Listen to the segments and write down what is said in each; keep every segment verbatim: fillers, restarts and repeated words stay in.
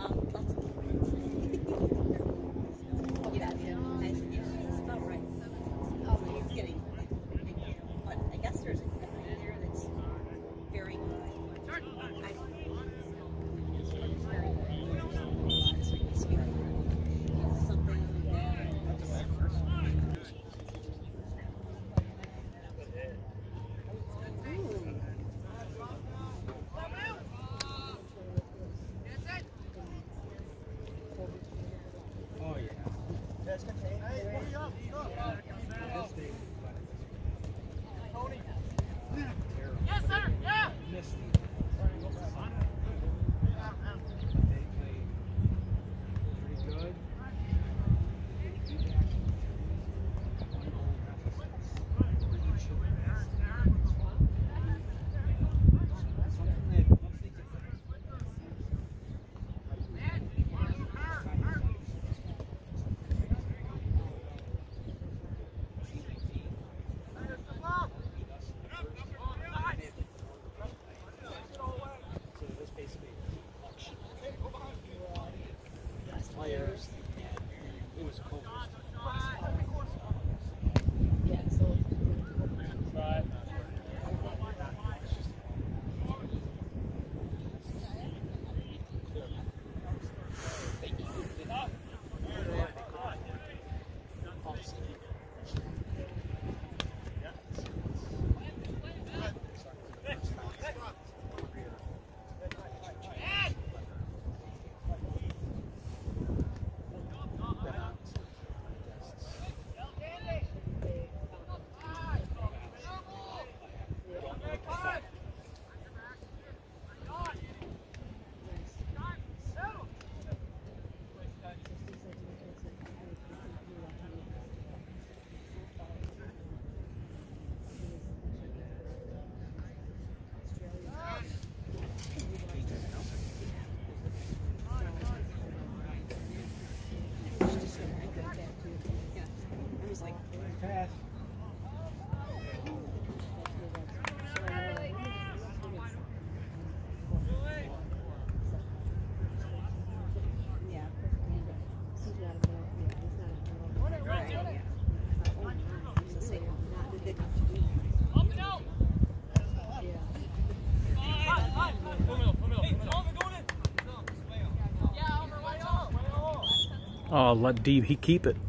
Oh, let D he keep it.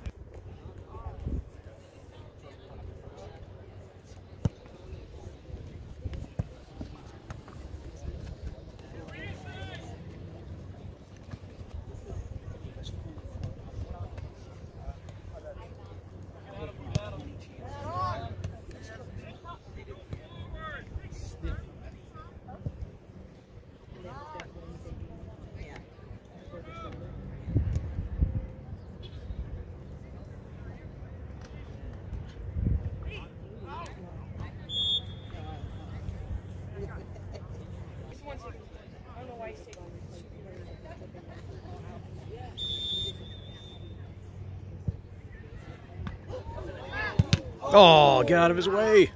Oh, get out of his way.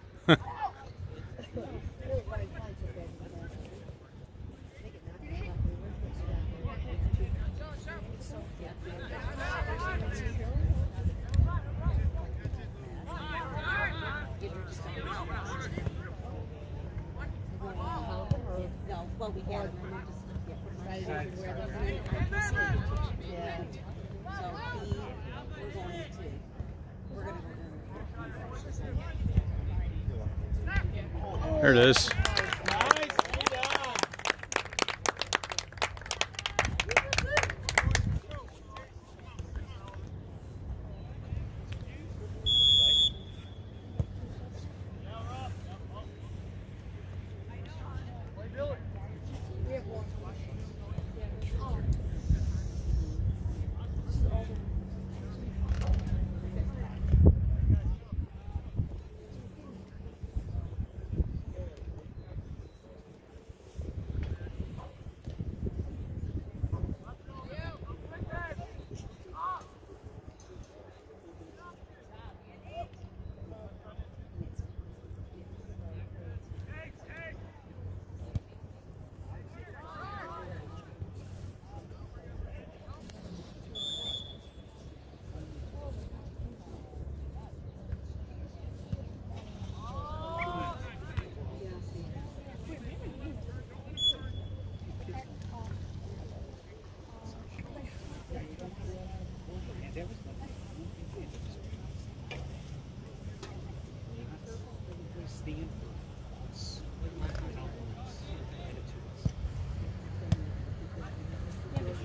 There it is.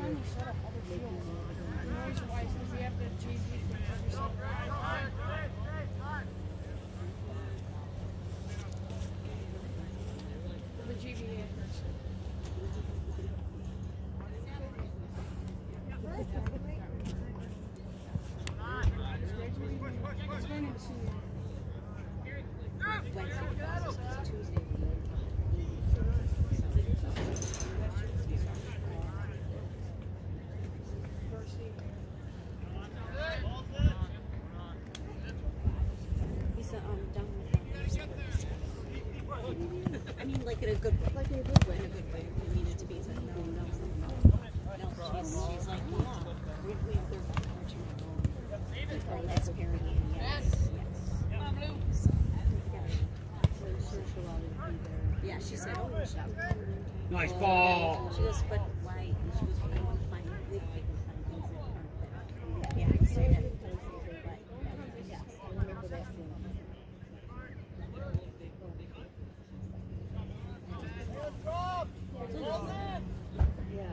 finally set up other fields. Noise-wise, because they have to change it for every summer. For the G B A. It's going into senior. Tuesday. He's um done with that. I mean, like in a good, like in a good way, in a good way. I mean it to be. He's like, no, no, no, no. She's, she's like, yeah, we we have their for less parenting. Yes, yes. Come on, Blue. So, yeah, she said, oh, she nice ball. She goes, but why? And she goes, I want to find, we can find things that aren't there. Yeah, so yeah. But, yeah, I remember that feeling. Yeah.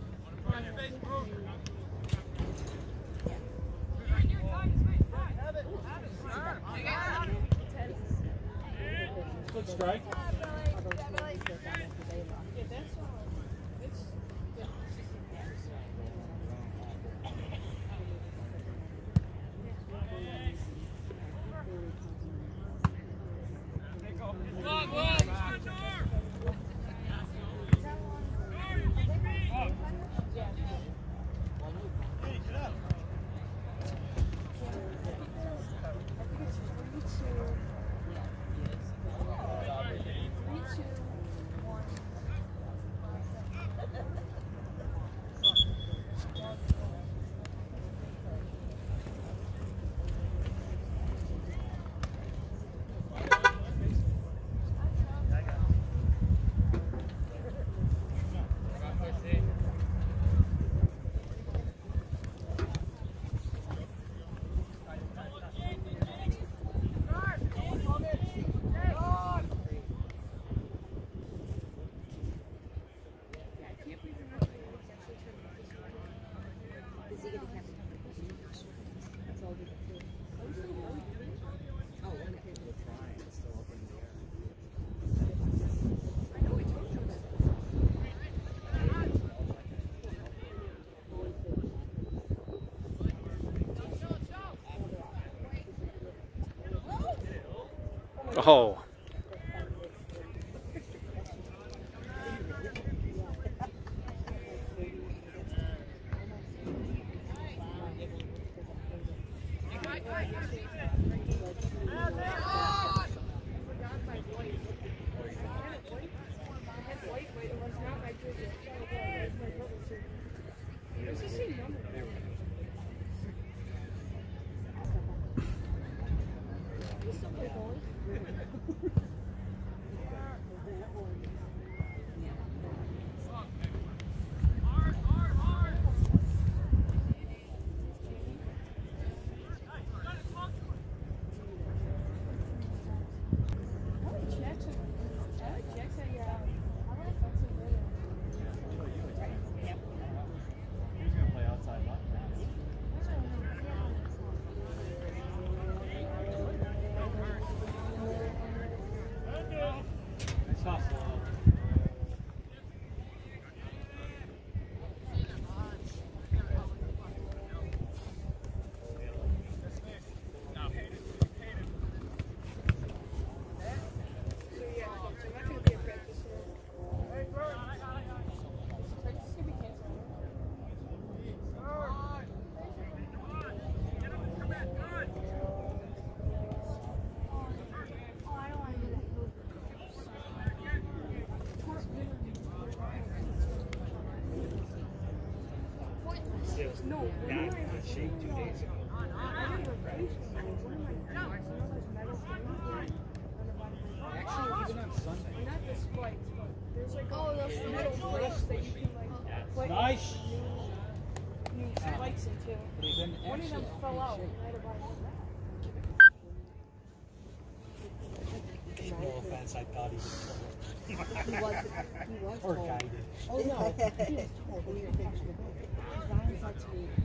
Good strike. Oh. No, Not in good shape two days ago. Actually, even on Sunday. Not the spikes, but there's like oh, those metal plates that you can like put Nice. new spikes into. But he's in One of them excellent fell out shape. right about that. No offense, I thought he was told. He was, he was Poor told. guy did. Oh, no, he was told when you were finishing the book. Ryan said to me,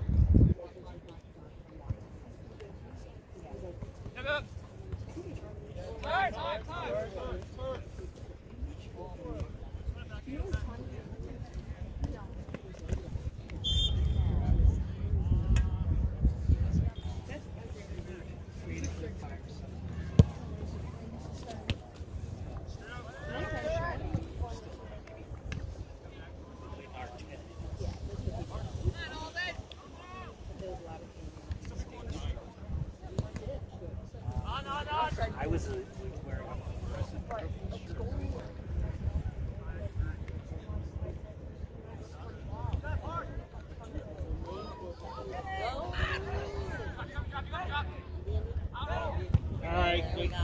I was uh, wearing a... All right, there we go.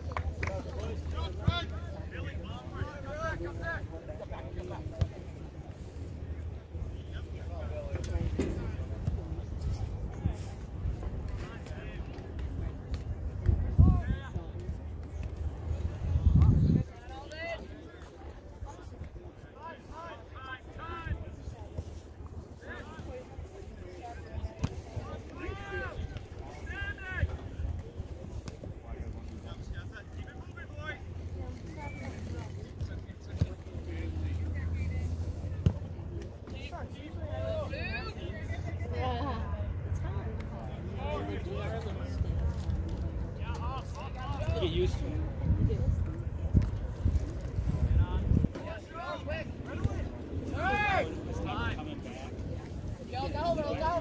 Get used to it. It's not coming back. Go, go, go, go.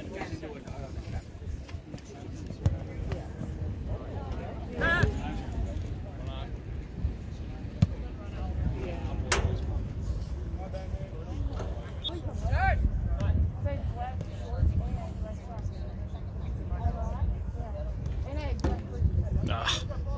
Ah.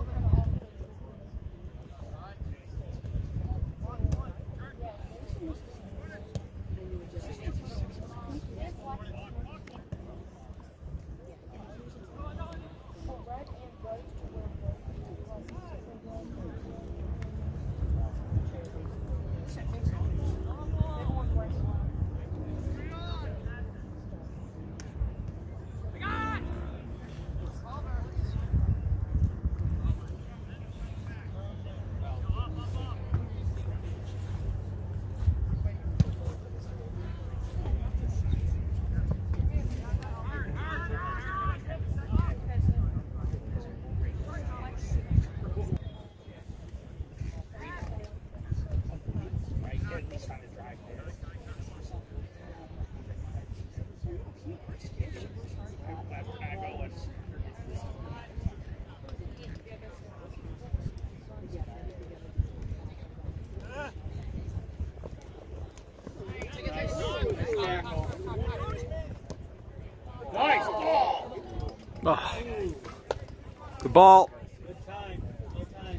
Nice ball. Ah. Good ball. Good time. Good time.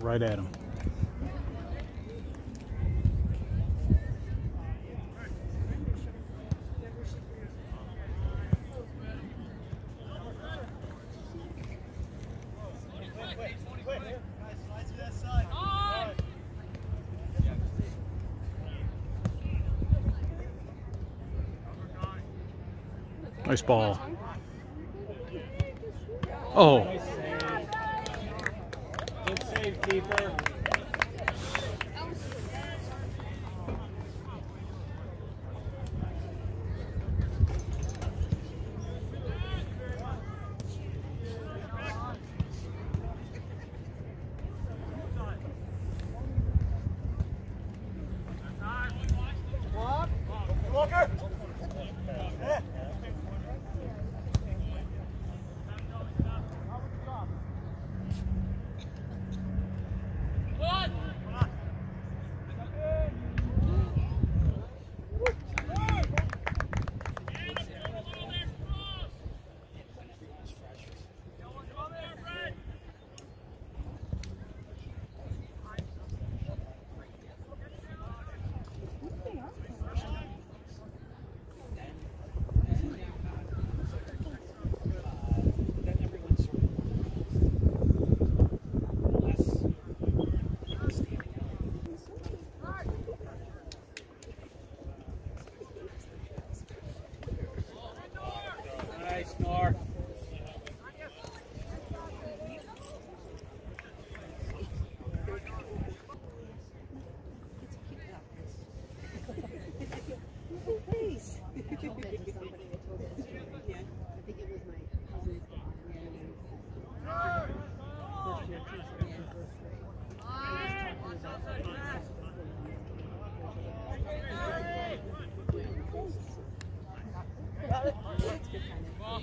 right at him. Nice ball. Oh. Nice save. Good save, keeper. Walker! Nice, Nor. Please. I told it to somebody. I told it to somebody. Yeah. I think it was my cousin's dog. Yeah. First year, two years, first grade. I was talking about that. It's good kind of.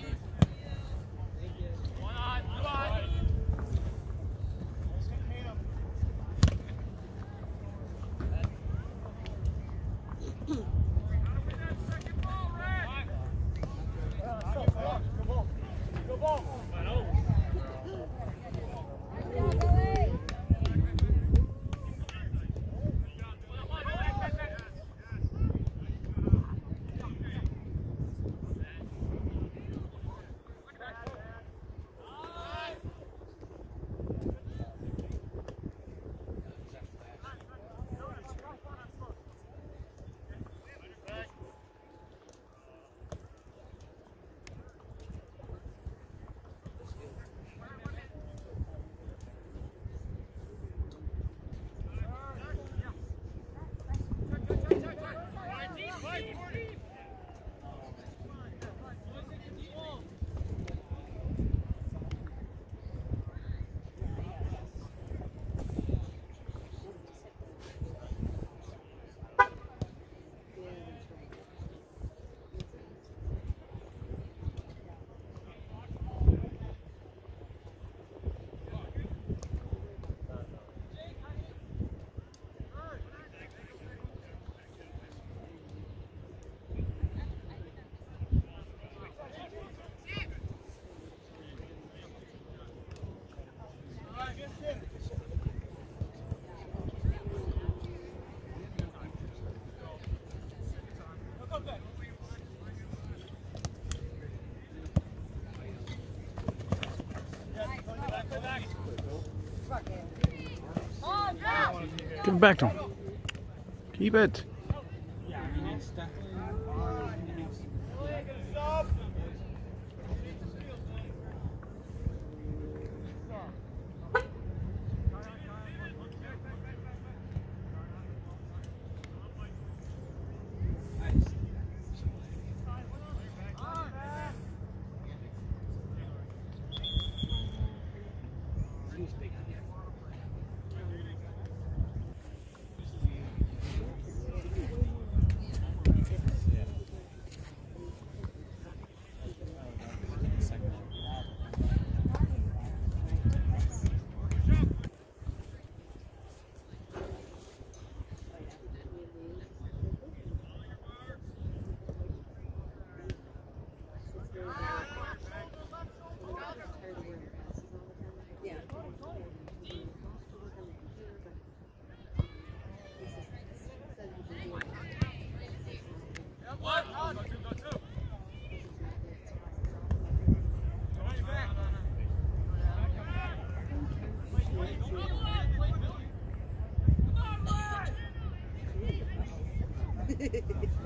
Give it back to him. Keep it. Yeah, I mean, it's definitely.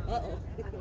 Uh-oh.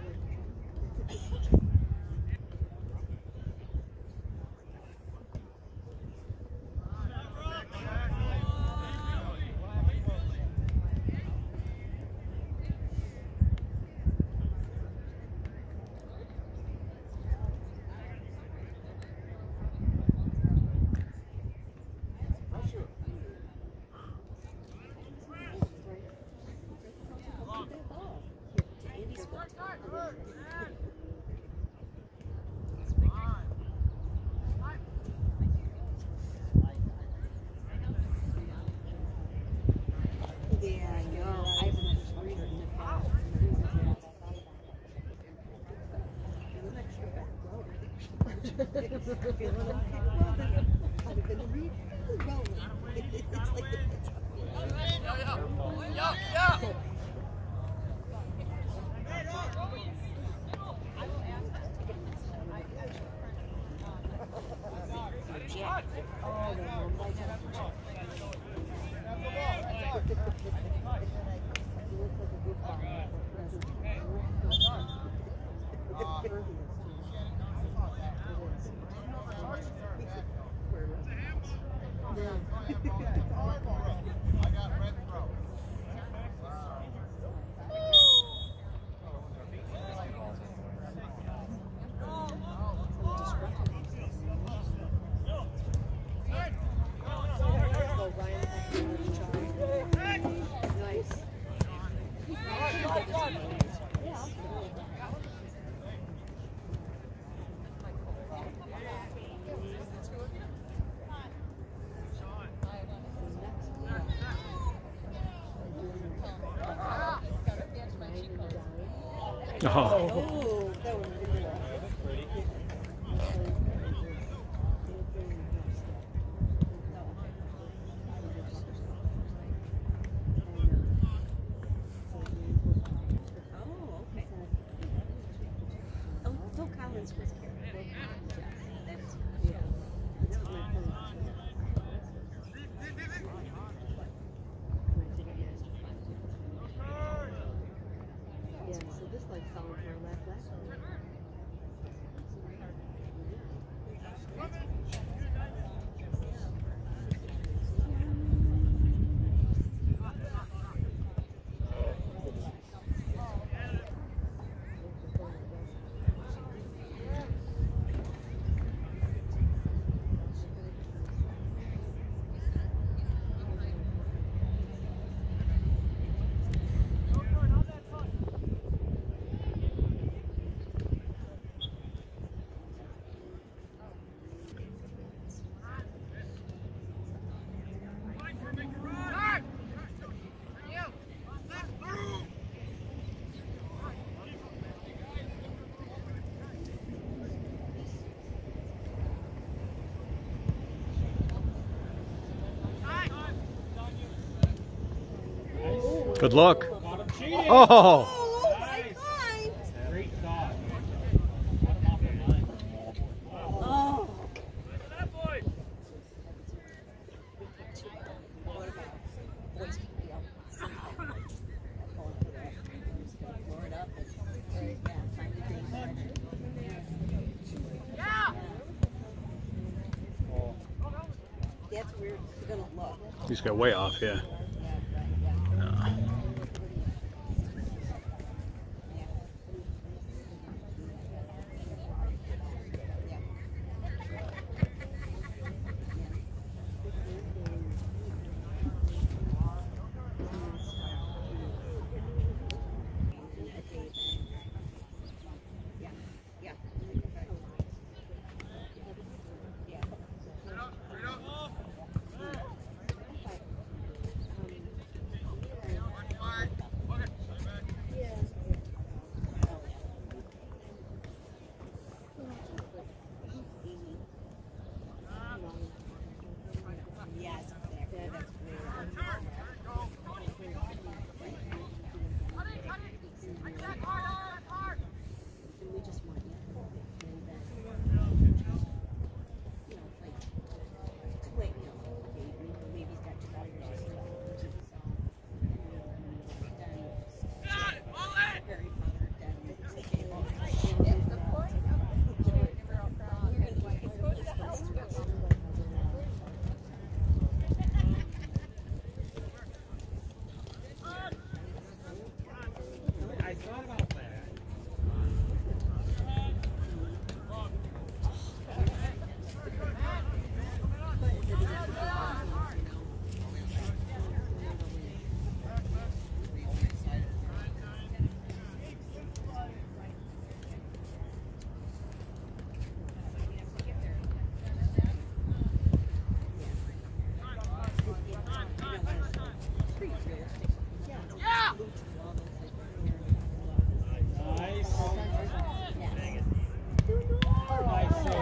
Feeling okay. Well, then, I'd have been a real rolling. It's like the it's Oh. Oh, that was really good. Oh, okay. Oh, Phil Collins was carried. That's, yeah. That's what my phone was. Yeah, so this like solid for left last one. Good luck. Oh. Oh, my God. Great thought. Oh. That's weird. It's gonna look. He's got way off, yeah. No.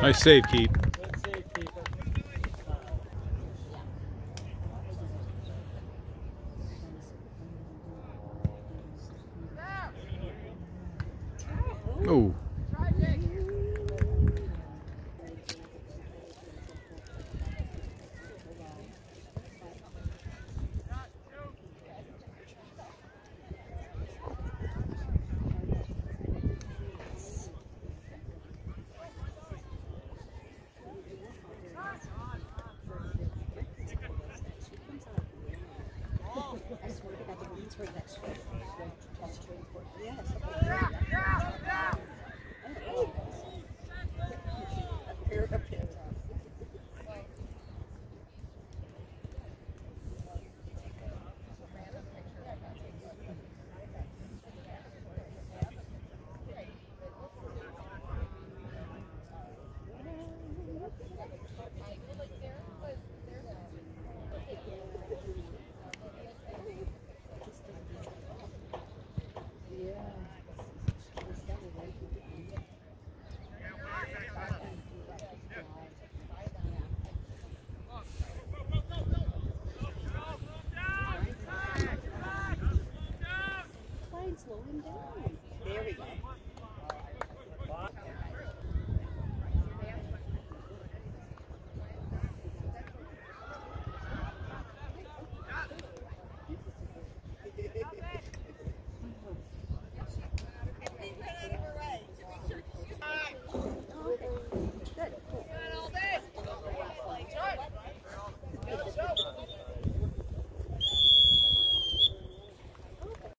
Nice save, Keith. Good save, keeper. Oh. I swear to God, the women's were that straight. Yes.